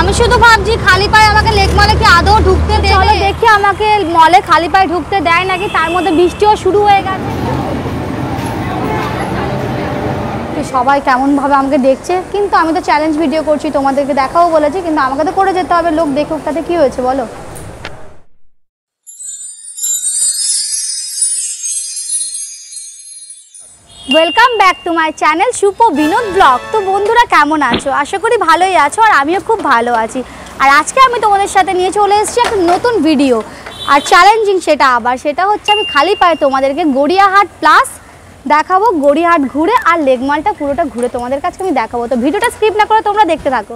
আমি শুধু ভাবছি খালি পায়ে আমাকে লেক মলে কি আদৌ ঢুকতে দেবে? চলো দেখি আমাকে মলে খালি পায়ে ঢুকতে দেয় নাকি। তার মধ্যে বৃষ্টিও শুরু হয়ে গেছে। সবাই কেমনভাবে আমাকে দেখছে, কিন্তু আমি তো চ্যালেঞ্জ ভিডিও করছি, তোমাদেরকে দেখাও বলেছি, কিন্তু আমাকে তো করে যেতে হবে। লোক দেখুক, তাতে কি হয়েছে বলো। Welcome back to my channel সুপো বিনোদ ব্লগ। তো বন্ধুরা কেমন আছো? আশা করি ভালোই আছো, আর আমিও খুব ভালো আছি। আর আজকে আমি তোমাদের সাথে নিয়ে চলে এসেছি একটা নতুন ভিডিও, আর চ্যালেঞ্জিং সেটা হচ্ছে আমি খালি পায়ে তোমাদেরকে গড়িয়াহাট প্লাস দেখাবো। গড়িয়াহাট ঘুরে আর লেক মলটা পুরোটা ঘুরে তোমাদের কাছে আমি দেখাবো। তো ভিডিওটা স্কিপ না করে তোমরা দেখতে থাকো।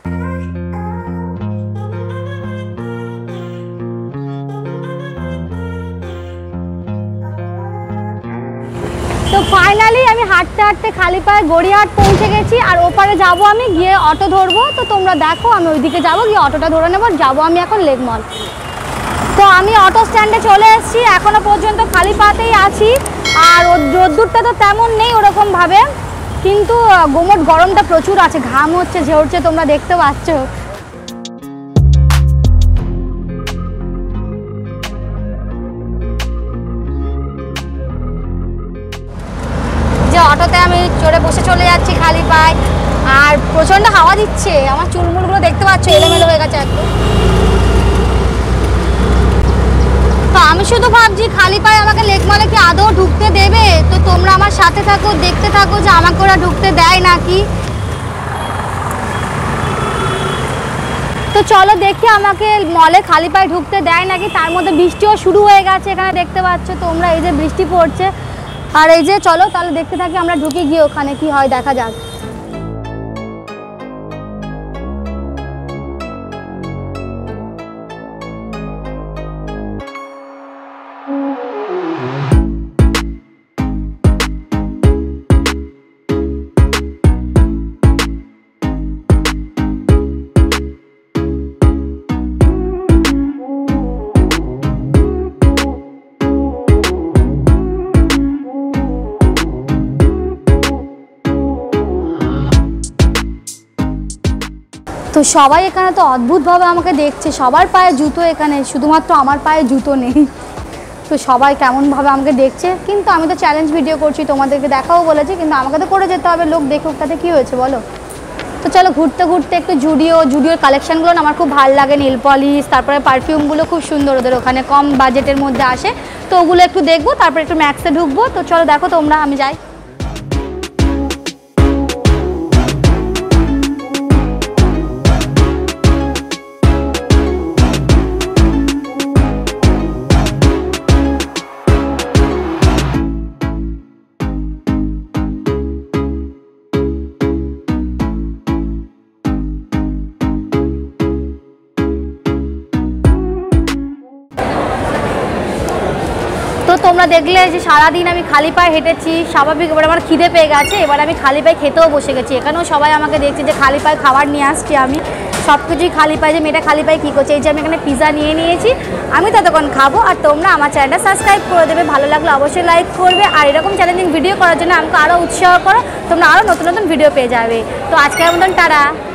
তো ফাইনালি আমি হাঁটতে হাঁটতে খালি পায়ে গড়িয়াহাট পৌঁছে গেছি। আর ওপারে যাব, আমি গিয়ে অটো ধরবো। তো তোমরা দেখো, আমি ওইদিকে যাবো, গিয়ে অটোটা ধরে নেবো, যাবো আমি এখন লেক মল। তো আমি অটো স্ট্যান্ডে চলে এসেছি, এখনো পর্যন্ত খালি পাতেই আছি। আর রোদ্দুরটা তো তেমন নেই ওরকমভাবে, কিন্তু গোমট গরমটা প্রচুর আছে, ঘাম হচ্ছে, ঝরছে, তোমরা দেখতে পাচ্ছ। যে অটোতে আমি চড়ে বসে চলে যাচ্ছি খালি পায়ে, আর প্রচণ্ড হাওয়া দিচ্ছে। আমার চুলমুলগুলো দেখতে পাচ্ছ এলোমেলো হয়ে গেছে একদম। তো আমি শুধু ভাবছি খালি পায়ে আমাকে লেক মলে কি আদৌ ঢুকতে দেবে? তো তোমরা আমার সাথে থাকো, দেখতে থাকো যে আমাকে ওরা ঢুকতে দেয় নাকি। তো চলো দেখি আমাকে মলে খালি পায়ে ঢুকতে দেয় নাকি। তার মধ্যে বৃষ্টিও শুরু হয়ে গেছে, এখানে দেখতে পাচ্ছ তোমরা, এই যে বৃষ্টি পড়ছে। আর এই যে চলো তাহলে দেখতে থাকি, আমরা ঢুকে গিয়ে ওখানে কি হয় দেখা যাক। তো সবাই এখানে তো অদ্ভুতভাবে আমাকে দেখছে, সবার পায়ে জুতো, এখানে শুধুমাত্র আমার পায়ে জুতো নেই। তো সবাই কেমনভাবে আমাকে দেখছে, কিন্তু আমি তো চ্যালেঞ্জ ভিডিও করছি, তোমাদেরকে দেখাও বলেছি, কিন্তু আমাকে তো করে যেতে হবে। লোক দেখুক, তাতে কি হয়েছে বলো। তো চলো ঘুরতে ঘুরতে একটু জুডিওর কালেকশানগুলো আমার খুব ভালো লাগে, নেল পলিশ, তারপরে পারফিউমগুলো খুব সুন্দর, ওদের ওখানে কম বাজেটের মধ্যে আসে। তো ওগুলো একটু দেখবো, তারপরে একটু ম্যাক্সে ঢুকবো। তো চলো দেখো তোমরা, আমি যাই। তো তোমরা দেখলে যে সারাদিন আমি খালি পায়ে হেঁটেছি, স্বাভাবিক। এবার আমার খিদে পেয়ে গেছে, এবার আমি খালি পায়ে খেতেও বসে গেছি। এখানেও সবাই আমাকে দেখছে যে খালি পায়ে খাবার নিয়ে আসছি আমি, সব কিছুই খালি পায়ে। যে মেয়েটা খালি পায়ে কী করছে, এই যে আমি এখানে পিৎজা নিয়ে নিয়েছি, আমি ততক্ষণ খাবো। আর তোমরা আমার চ্যানেলটা সাবস্ক্রাইব করে দেবে, ভালো লাগলে অবশ্যই লাইক করবে। আর এরকম চ্যালেঞ্জিং ভিডিও করার জন্য আমাকে আরও উৎসাহ করো, তোমরা আরও নতুন নতুন ভিডিও পেয়ে যাবে। তো আজকের মতন টাটা।